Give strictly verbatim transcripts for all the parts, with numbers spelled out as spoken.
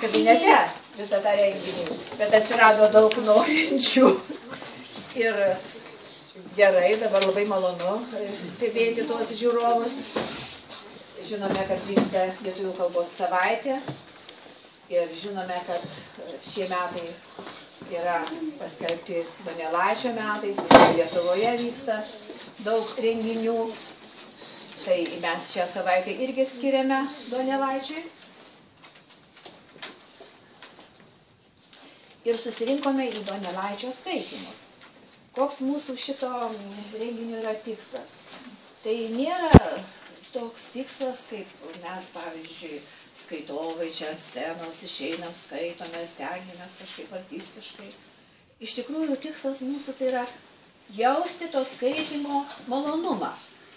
kabinete visą tą renginį, bet atsirado daug norinčių. Ir gerai, dabar labai malonu stebėti tuos žiūrovus. Žinome, kad vyksta lietuvių kalbos savaitė ir žinome, kad šie metai yra paskelbti Donelaičio metais, Lietuvoje vyksta daug renginių. Tai mes šią savaitę irgi skiriame Donelaičiui. Ir susirinkome į Donelaičio skaitymus. Koks mūsų šito renginio yra tikslas? Tai nėra toks tikslas, kaip mes, pavyzdžiui, skaitovai čia ant scenos išeinam, skaitome, stengiamės kažkaip artistiškai. Iš tikrųjų, tikslas mūsų tai yra jausti to skaitymo malonumą.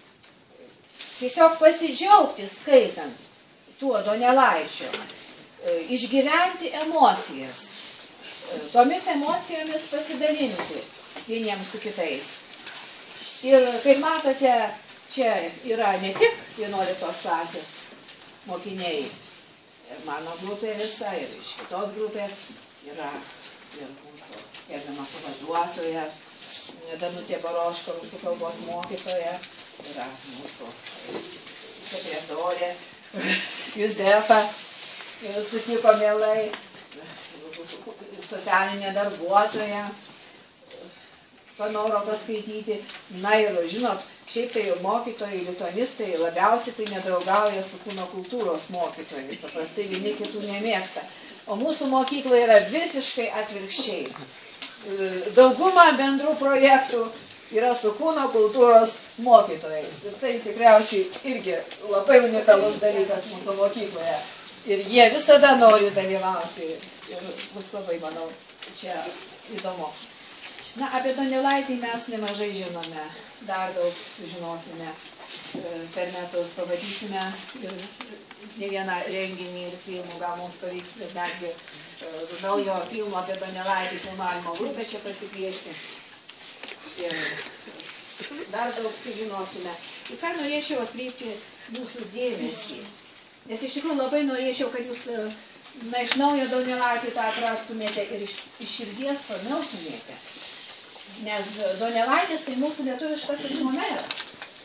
Tiesiog pasidžiaugti skaitant tuo Donelaičio, išgyventi emocijas, tomis emocijomis pasidalinti vieniems su kitais. Ir kaip matote, čia yra ne tik vienuoliktos klasės mokiniai, ir mano grupė visa, ir iš kitos grupės yra ir mūsų gerbiama pavaduotoja, Danutė Baroško, rusų kalbos mokytoja, yra mūsų sekretorė Juzefa, sutiko mielai, socialinė darbuotoja, panoro paskaityti. Na ir, žinot, šiaip tai mokytojai, lituanistai labiausiai tai nedraugauja su kūno kultūros mokytojais. Paprastai vieni kitų nemėgsta. O mūsų mokykla yra visiškai atvirkščiai. Dauguma bendrų projektų yra su kūno kultūros mokytojais. Ir tai tikriausiai irgi labai unikalus dalykas mūsų mokykloje. Ir jie visada nori dalyvauti. Ir bus labai, manau, čia įdomu. Na, apie Donelaitį mes nemažai žinome, dar daug sužinosime per metus, pamatysime ir ne vieną renginį ir filmų, gal mums pavyks ir netgi naujo filmo apie Donelaitį filmavimo grupę čia pasikviesti. Ir dar daug sužinosime. Ir ką norėčiau atkreipti jūsų dėmesį, nes iš tikrųjų labai norėčiau, kad jūs na, iš naujo Donelaitį tą atrastumėte ir iš, iš širdies pamiltumėte. Nes Donelaitis tai mūsų lietuviškasis Homeras.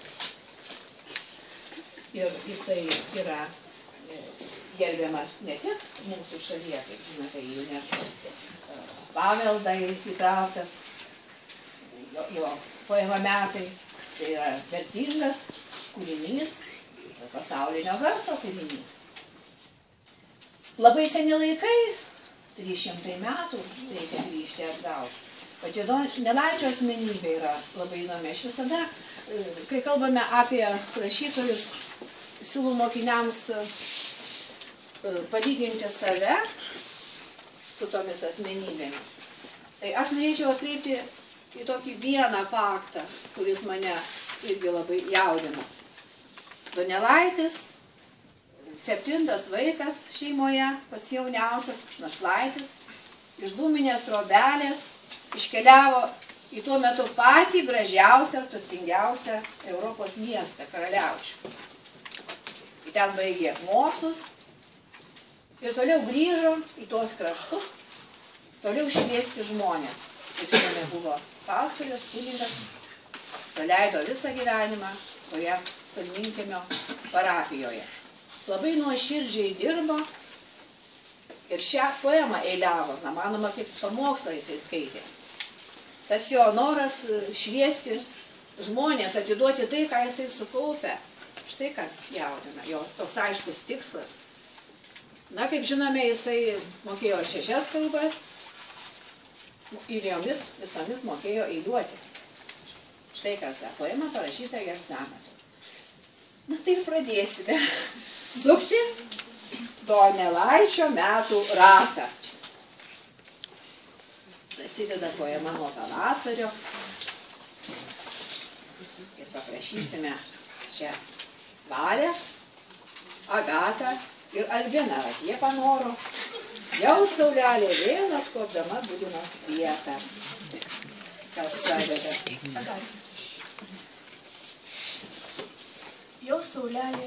Ir jisai yra gerbiamas ne tik mūsų šalyje, kaip žinote, į UNESCO paveldą įtrauktas, jo, jo poema metai, tai yra vertingas kūrinys, pasaulinio garso kūrinys. Labai seni laikai, trys šimtai metų, reikia grįžti atgal. Pati Donelaičio asmenybė yra labai įdomi. Aš visada, kai kalbame apie rašytojus, siūlau mokiniams palyginti save su tomis asmenybėmis. Tai aš norėčiau atkreipti į tokį vieną faktą, kuris mane irgi labai jaudina. Donelaitis, septintas vaikas šeimoje, pats jauniausias našlaitis, iš dūminės trobelės iškeliavo į tuo metu patį gražiausią ir turtingiausią Europos miestą, Karaliaučių. Į ten baigė mokslus ir toliau grįžo į tuos kraštus, toliau šviesti žmonės. Kaip žinome, buvo pastorius, kunigas, praleido visą gyvenimą toje Tolminkiemio parapijoje. Labai nuoširdžiai dirbo ir šią poemą eiliavo, na, manoma, kaip pamokslą jisai skaitė. Tas jo noras šviesti žmonės, atiduoti tai, ką jisai sukaupė. Štai kas jaudina, jo toks aiškus tikslas. Na, kaip žinome, jisai mokėjo šešias kalbas ir jomis visomis mokėjo eiliuoti. Štai kas ta poema parašyta hegzametru. Na, tai ir pradėsime sukti Donelaičio metų ratą. Prasideda poema nuo pavasario. Ir paprašysime čia Valę, Agatą ir Albiną. Jie panoro. Jau saulelė vėl atkopdama Budinos vietą. Kas pradeda? Jau saulelė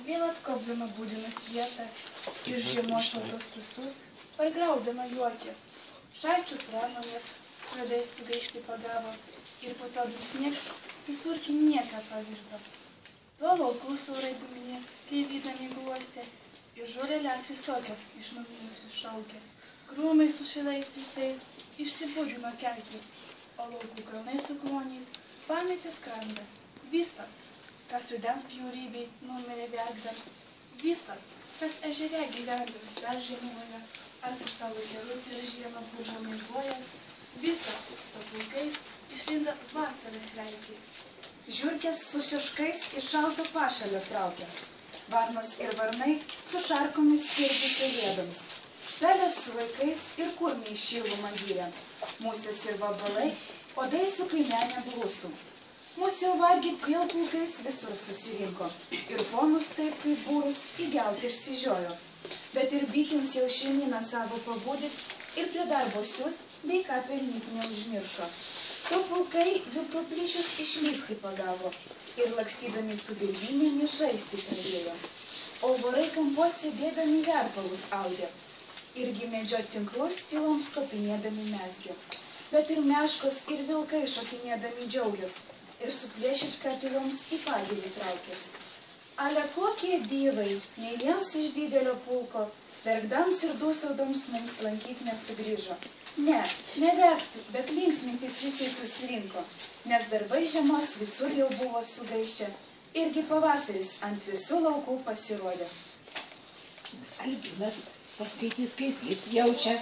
vėl atkopdama būdinas vietą ir žiemos šaltos visus, pargraudama juokės. Šalčių pramonės, pradėjus sugaišti pagavo, ir po to dusnieks visur į nieką pavirto. Tuo laukų saurai duminė, kai vydami gluostė, ir žolelės visokios iš numirusių šaukė. Krūmai su šilais visais išsibūdžino kelkis, o laukų kalnai su kloniais pametė skrandas. Vysta, kas rudens bjaurybei numirė verkdams. Vysta, kas ežere gyvendams peržiemoja, ar po savo gerutį ir žiemą buvo mėgojęs. Vysta, to plaukais išlinda vasarą sveikį. Žiurkės su šeškais iš šalto pašalio traukės. Varnos ir varnai su šarkomis irgi pelėdoms. Pelės su vaikais ir kurmiai šilumą gyrė. Musės ir vabalai, odai su kaimenė blusų. Mūsų jau vargint vėl pulkais visur susirinko. Ir ponus taip kaip būrus įgelti išsižiojo. Bet ir bitins jau šeimyną savo pabudyt ir prie darbo siūst, bei ką pelnyt neužmiršo. Tu pulkai jų pro plyšius išlysti pagavo ir lakstydami su galvinėmis žaisti pradėjo. O vorai kampos sėdėdami verpalus audė. Irgi medžio tinklus tyloms kopinėdami mesgė. Bet ir meškos ir vilkai šokinėdami džiaugias ir suplėšit katiloms į pagėlį traukės. Ale kokie dievai, nei vienas iš didelio pulko, verkdams ir dūsaudams mums lankyt nesugrįžo. Ne, neverktų, bet linksmintis visi susirinko, nes darbai žiemos visur jau buvo sugaišę, irgi pavasaris ant visų laukų pasirodė. Albinas paskaitys, kaip jis jaučia.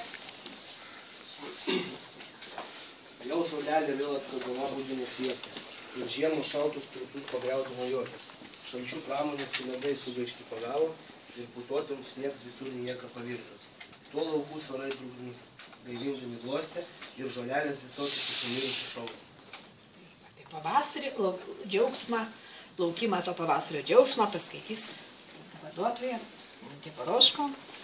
Jau saulelė vėl atkabama būdinės vietą, ir žiemų šaltus turtus pagriaudino juokės. Šalčių pramonės su ledai sugaišti pagavo, ir putuotams sniegs visur nieka pavirtas. Tuo laukų svarai trūkdami gaivindami glostė, ir žolelės visokios susimirusių šaukė. Tai pavasarį lauk, džiaugsmą, laukimą to pavasario džiaugsmą paskaitys vaduotoja Mantė Paroško.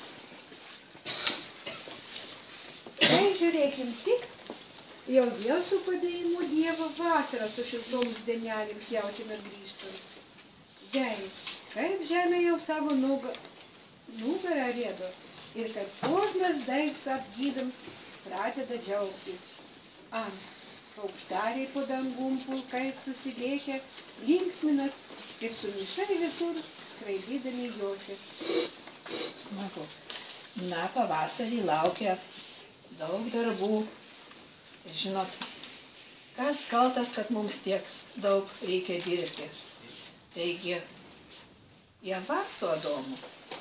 Tai žiūrėkim tik, jau vėl su padėjimu Dievo vasarą su šiltoms dienelėms jaučiame grįžtant. Jei, kaip žemė jau savo nugarą rėdo ir kad kožnas daigs apgydams pradeda džiaugtis. Ant paukšteliai po dangum pulkais susidėkę linksminas ir sumišai visur skraidydami juokės. Smagu. Na, pavasarį laukia daug darbų. Ir žinot, kas kaltas, kad mums tiek daug reikia dirbti. Taigi, jie varsto Adomų.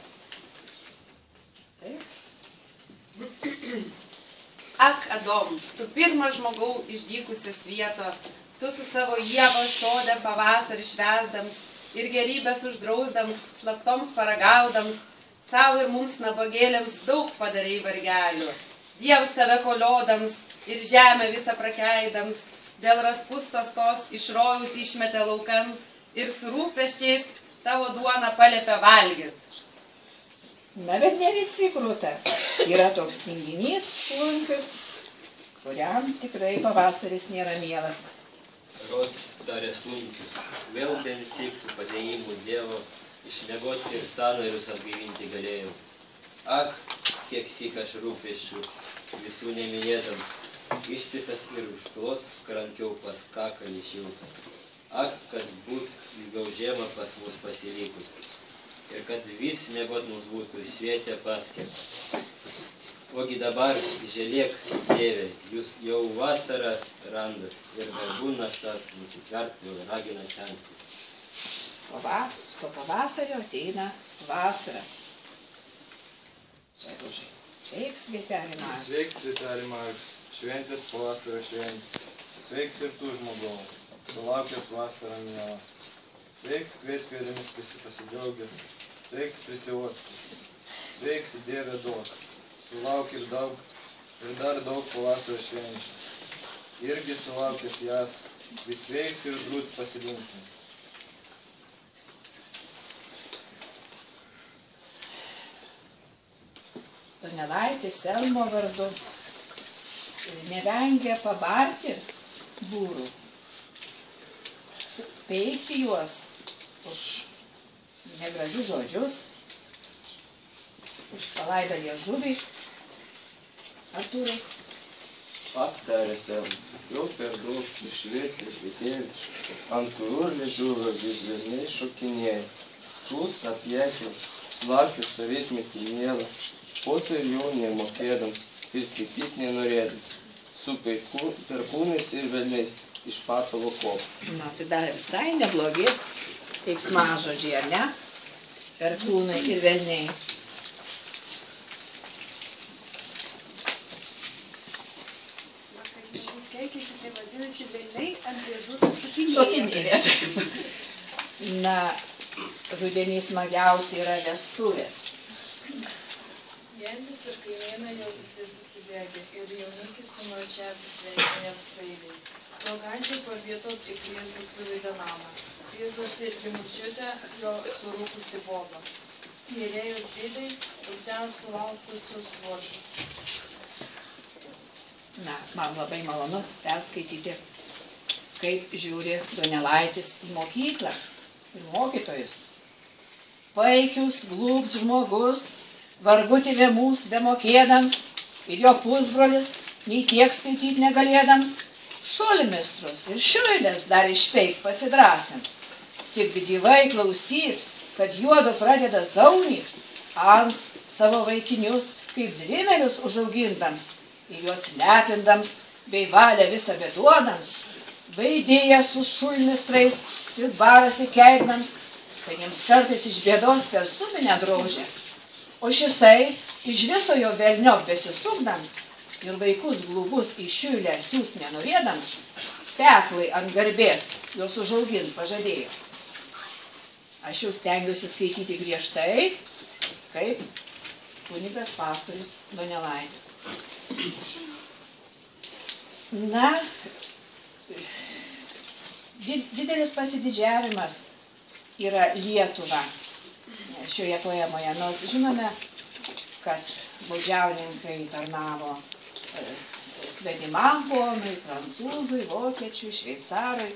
Taip? Ak, Adom, tu pirmas žmogau išdykusios vieto, tu su savo ievos sodą pavasarį švesdams ir gerybės uždrausdams, slaptoms paragaudams, savo ir mums nabagėliams daug padarei vargelių. Dievas tave koliodams ir žemę visą prakeidams, dėl raspustos tos iš rojaus išmetė laukan ir su rūpesčiais tavo duoną paliepė valgyt. Na, bet ne visi krūta. Yra toks tinginys slunkius, kuriam tikrai pavasaris nėra mielas. Rods tarė slunkius, vėl bemsyk su padėjimu Dievo išmiegoti ir sąnarius atgaivinti galėjau. Ak, kiek syk aš rūpesčių visų neminėdams, ištisas ir užklos krankiau pas kakalį šiltą. Ak, kad būt ilgiau žiemą pas mus pasilikus ir kad vis miegot mums būtų svietė paskirta. Ogi dabar želėk, Dieve, jūs jau vasarą randas ir darbų naštas nusitverti jau ragina tenktis. Pavas, po pavasario ateina vasara. Sveiks, Vietelį Marks. Sveiks, Vietelį Marks. Šventės pavasario šventės. Sveiks ir tu, žmogau, sulaukęs vasarą mielą. Sveiks kvietkvėlėmis pasidžiaugęs. Sveiks prisiuostas. Sveiks, Dieve duok. Sulauk ir daug, ir dar daug pavasario švenčių. Irgi sulaukęs jas, vis sveiks ir drūts pasilinksmint. Donelaitis Elmo vardu nevengia pabarti būrų, peikti juos už negražius žodžius, už palaidą liežuvį. Artūrai. Aptarė savo, jau per daug išvirti žvitėlį, ant kurių liežuvio vis velniai šokinėja. Tūs apjekęs, slakius savitmetį mielą, po to ir jau nemokėdams ir skaityt nenorėdams, su paiku, perkūnais ir velniais iš patalo kopų. Na, tai dar visai neblogi keiksmažodžiai, ar ne? Perkūnai ir velniai. Tai vadinasi velniai ant liežuvio šokinėja. Na, rudenį smagiausia yra vestuvės. Jendis ir kaimynai jau visi susibėgė ir jaunikis su marčiavis sveikinė praeiviai. Draugančiai pavieto tik Jėzus suvaidė namą. Jėzus irgi mučiutė jo surūkusi bobą. Mirėjus didai, ir ten sulaukusius svočių. Na, man labai malonu perskaityti, kaip žiūri Donelaitis į mokyklą ir mokytojus. Paikius, glūps žmogus, vargu tėvėmus bemokėdams ir jo pusbrolis, nei tiek skaityti negalėdams, šulmistrus ir šiuilės dar išpeik pasidrasint. Tik didyvai klausyt, kad juodu pradeda zaunyt, ans savo vaikinius kaip drimelius užaugintams, ir juos lepindams, bei valią visą beduodams, vaidėja su šulmistrais ir barasi keiknams, kad jiems kartais iš bėdos per subinę draužė. O šisai iš viso jo velniop besisukdams ir vaikus glubus į šiulę siūst nenorėdams, peklai ant garbės juos užaugint pažadėjo. Aš jau stengiuosi skaityti griežtai, kaip kunigas pastorius Donelaitis. Na, didelis pasididžiavimas yra Lietuva šioje poemoje, nors žinome, kad baudžiauninkai tarnavo svetimam ponui, prancūzui, vokiečiui, šveicarui.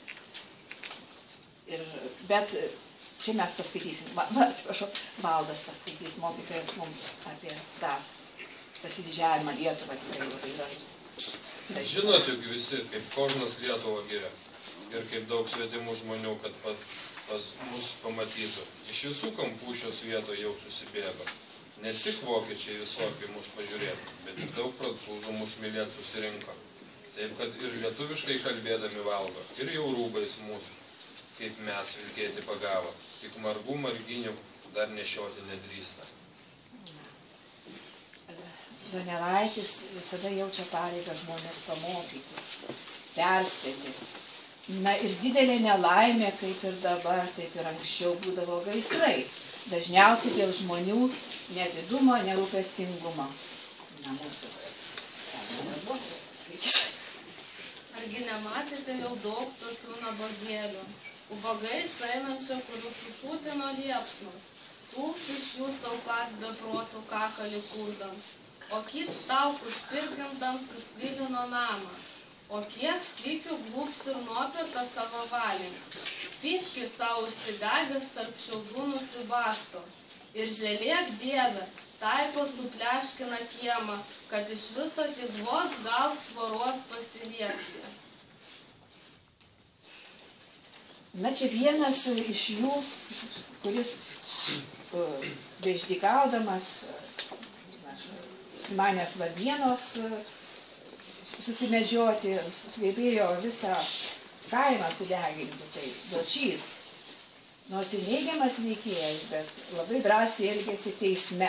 Ir, bet čia mes paskaitysim, va, atsiprašau, Valdas paskaitys, mokytojas mums apie tas pasididžiavimą Lietuvą, tikrai labai gražus. Žinot juk visi, kaip Kožnas Lietuvą giria ir kaip daug svetimų žmonių, kad pat, pas mus pamatytų. Iš visų kampų šios vietoje jau susibėgo. Ne tik vokiečiai visokiai mus pažiūrėtų, bet ir daug prancūzų mus mylėt susirinko. Taip, kad ir lietuviškai kalbėdami valgo, ir jau rūbais mūsų, kaip mes vilkėti pagavo. Tik margų marginių dar nešioti nedrįsta. Donelaitis visada jaučia pareigą žmonės pamokyti, perspėti. Na ir didelė nelaimė, kaip ir dabar, taip ir anksčiau būdavo gaisrai. Dažniausiai dėl žmonių neatidumo, nerūpestingumo. Na, mūsų socialinė darbuotoja paskaitys. Argi nematėte jau daug tokių nabagėlių? Ubagais einančio, kurių sušūtino liepsnos. Tūls iš jų saupas be protų kakalį kurdams. O kit staukus pirkintams susvilino namą. O kiek sykių glūps ir nuopirka savo valėms. Pypki savo užsidegęs tarp šiaudų nusibasto. Ir želėk Dieve, taipo supleškina kiemą, kad iš viso tik vos gal tvoros pasiliekti. Na, čia vienas iš jų, kuris uh, beišdykaudamas, sumanęs vargienos susimedžioti, sugebėjo visą kaimą sudeginti, tai Dočys. Nors ir neigiamas veikėjas, bet labai drąsiai elgėsi teisme.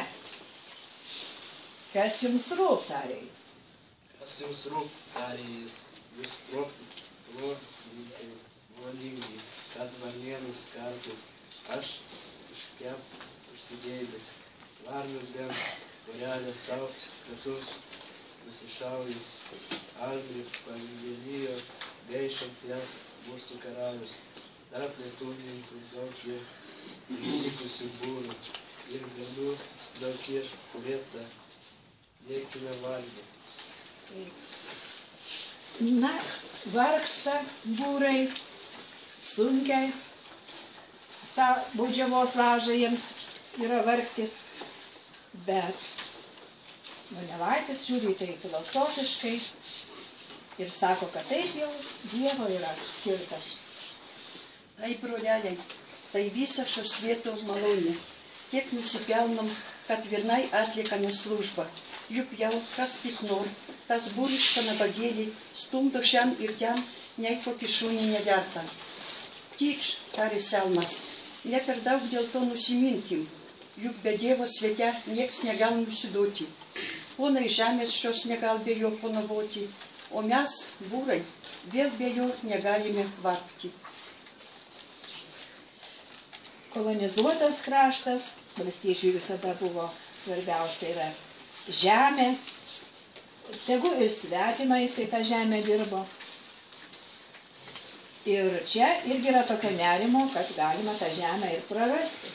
Kas jums rūp, tarė jis? Kas jums rūp, tarė jis? Jūs protinkai, valingi, kad varnėnus kartais, aš iškep užsidėjęs, varnus vien, porelę savo, katus nusišauju, algrį pavilijo, gaišant jas mūsų karalius. Dar lietuvininkų daug jie įvykusių būrų ir galių daug jie kulietą liekime valgį. Na, vargsta būrai, sunkiai, tą baudžiavos lažą jiems yra vargti. Bet Donelaitis žiūri tai filosofiškai ir sako, kad taip jau Dievo yra skirtas. Tai, broleliai, tai visa šio svieto malonė. Tiek nusipelnom, kad vienai atliekame službą. Juk jau kas tik nori, tas būrišką nabagėlį stumdo šiam ir ten, nei kokį šunį neverta. Tyč, tarė Selmas, ne per daug dėl to nusiminkim, juk be Dievo svete nieks negal nusiduoti. Ponai žemės šios negal be jo ponavoti, o mes, būrai, vėl be jo negalime vargti. Kolonizuotas kraštas, valstiečiui visada buvo svarbiausia yra žemė, tegu ir svetima jisai tą žemę dirbo. Ir čia irgi yra tokio nerimo, kad galima tą žemę ir prarasti.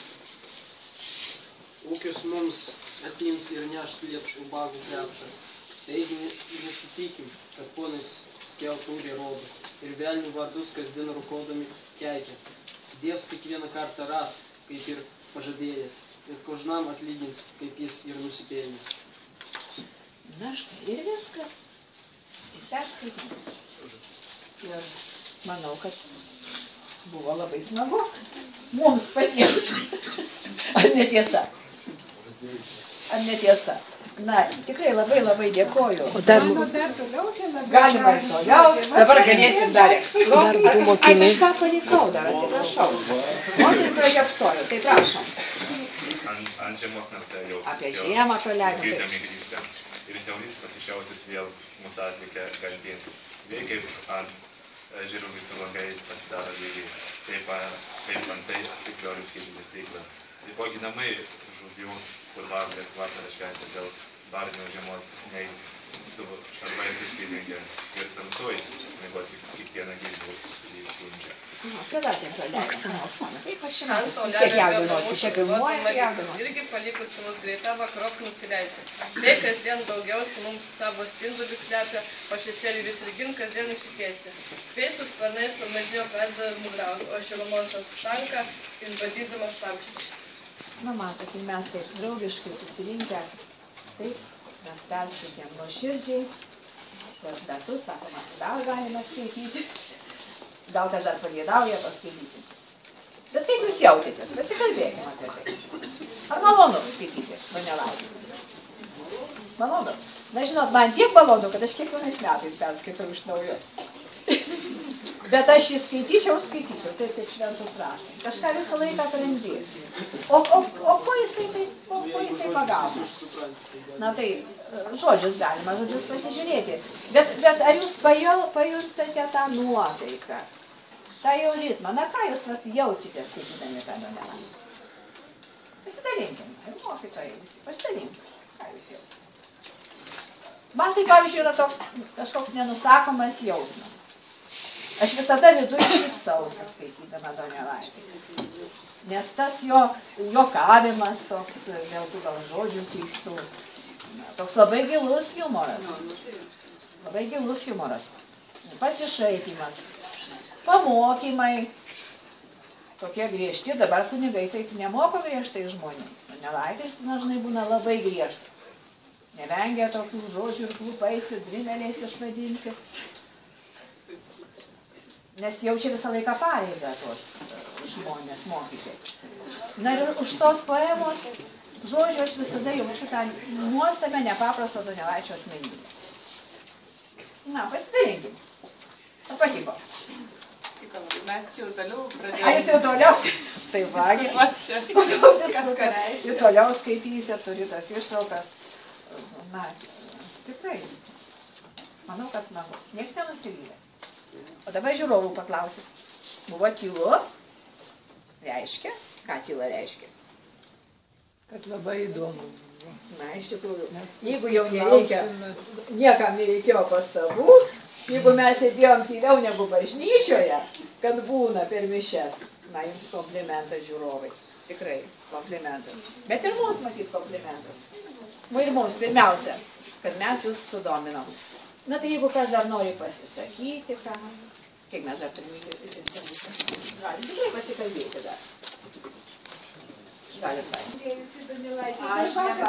Ūkis mums atims ir neš liepš ubagų krepšą. Taigi nesutikim, kad ponas skeltūrė rodo ir velnių vardus kasdien rukodami keikia. Dievs kiekvieną kartą ras, kaip ir pažadėjęs, ir kožnam atlygins, kaip jis ir nusipelnys. Na štai ir viskas. Ir perskaitėme. Ir manau, kad buvo labai smagu. Mums patiems. Ar netiesa? Ar netiesa? Na, tikrai labai labai dėkoju. O dar galima ir toliau. Dabar galėsim dar ekskursijų. Ai, kažką palikau dar, atsiprašau. Moterį pražiapstojau, tai prašom. Ant žiemos mes jau apie žiemą praleidom. Grįžtame grįžtame. Ir jaunys pasišiausius vėl mūsų atlikę kalbėti. Vėl kaip ant žirų visų langai pasidaro lygiai. Taip, taip antai stikliorius skaitinį stiklą. Taipogi namai žuvių, kur varlės vasarą švenčia dėl barnio žiemos, nei su šarvais susidengia ir tamsoj, mėgoti kiekvieną gyvybų iškūnčia. Kada ten pradėjo? Oksana, Oksana, kaip aš šiandien? Kiek jaudinuosi, čia pirmuoja, jaudinuosi. Irgi palikusi mus greita vakarop nusileidžia. Tai kasdien daugiausiai mums savo spindulius slepia, o šešėlį vis ilgin kasdien išsikėsi. Pėstus sparnais pamažėjo pradeda mugrauti, o šilumos atstanka išbadydama štamštį. Na, matot, mes taip draugiškai susirinkę, taip, mes perskaitėm nuoširdžiai, tuos metus, sakoma, dar galime skaityti, gal kas dar pageidauja paskaityti. Bet kaip jūs jautėtės, pasikalbėkime apie tai. Ar malonu skaityti, Donelaitį? Malonu. Na, žinot, man tiek malonu, kad aš kiekvienais metais perskaitau iš naujo. Bet aš jį skaityčiau, skaityčiau, taip kaip šventus raštas. Kažką visą laiką atrandi. O, o, o ko jisai, tai, o, ko jisai pagavo? Na tai, žodžius galima, žodžius pasižiūrėti. Bet, bet ar jūs pajuntate tą nuotaiką, tą jau ritmą? Na ką jūs vat, jautite skaitydami tą Donelaitį? Pasidalinkime, ir mokytojai visi, pasidalinkime, ką jūs jautite. Man tai, pavyzdžiui, yra toks kažkoks nenusakomas jausmas. Aš visada viduje šypsausi skaitydama Donelaitį. Nes tas jo juokavimas toks, dėl tų gal žodžių keistų, toks labai gilus humoras. Labai gilus humoras. Pasišaipimas. Pamokymai. Tokie griežti. Dabar kunigai taip nemoko griežtai žmonių. Donelaitis dažnai būna labai griežtas. Nevengia tokių žodžių ir klupais ir drimeliais išvadinti. Nes jaučia visą laiką pareigą tos žmonės mokyti. Na ir už tos poemos žodžių aš visada jaučiu tą nuostabę nepaprastą Donelaičio asmenybę. Na, pasidalinkim. Ar patiko? Mes čia jau toliau pradėjome. Ar jūs jau toliau? Tai vagi. Kas ką reiškia. Jūs toliau skaitysit, turi tas ištraukas. Na, tikrai. Manau, kas smagu. Niekas nenusivylė. O dabar žiūrovų paklausit. Buvo tylu? Reiškia? Ką tyla reiškia? Kad labai įdomu. Na, iš tikrųjų, jeigu jau nereikia, niekam nereikėjo pastabų, jeigu mes sėdėjom tyliau negu bažnyčioje, kad būna per mišes, na, jums komplimentas žiūrovai. Tikrai komplimentas. Bet ir mums matyt komplimentas. Ir mums pirmiausia, kad mes jūs sudominom. Na tai jeigu kas dar nori pasisakyti, ką, Kiek mes dar turime galim tikrai pasikalbėti dar. Galim dar. Aš